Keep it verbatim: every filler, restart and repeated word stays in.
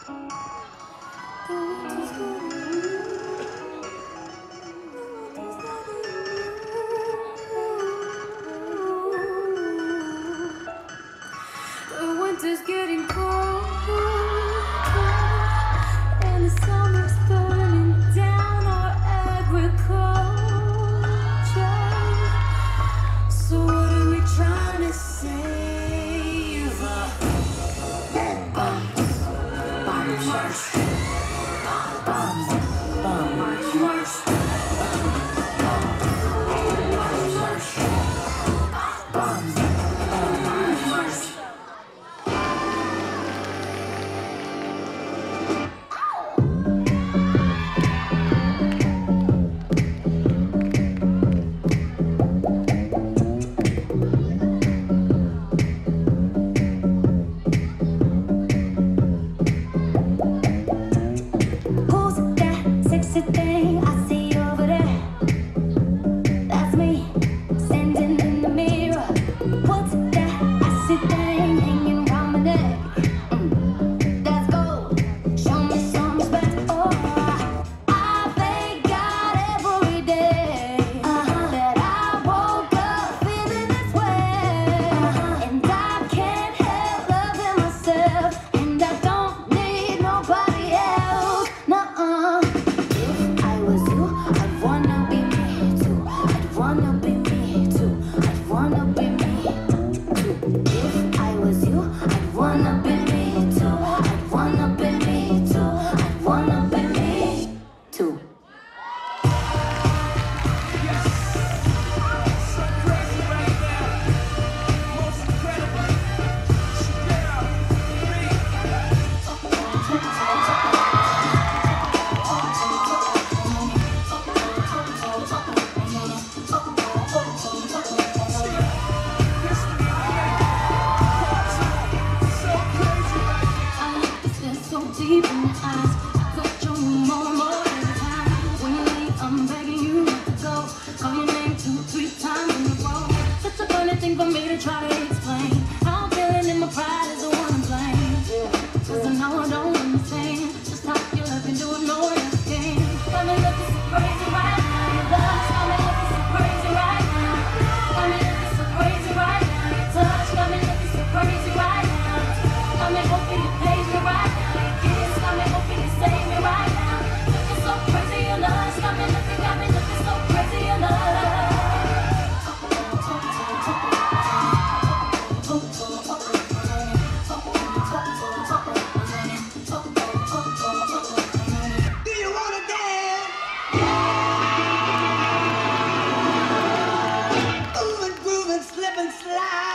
The winter's getting cold, and the summer's burning down our agriculture. So what are we trying to save? Bombs, bombs, bombs, bombs, bombs, bombs, bombs. Thing I see over there, that's me standing in the mirror. What's that acid thing hanging round my neck? Mm, that's gold. Show me some respect. Oh, I thank God every day uh-huh. that I woke up feeling this way, uh-huh. and I can't help loving myself, and I don't need nobody else. Nuh-uh. Deep in your eyes, I touch your more and more every time. When you leave, I'm begging you not to go. Call your name two, three times in a row. Such a funny thing for me to try to explain. How I'm feeling in my pride is the one I'm playing. Cause I know I don't understand just how you love me, do ignore your game. Got me looking so crazy right now. Your love got me looking so crazy right now. Got me looking so crazy right now. Your touch got me looking so crazy right now. Got me hoping you page me right now. Got me hoping you save me right now. Looking so crazy, your love got me looking, got me looking so crazy, your love. Do you wanna dance? Ooh, and groove and slip and slide.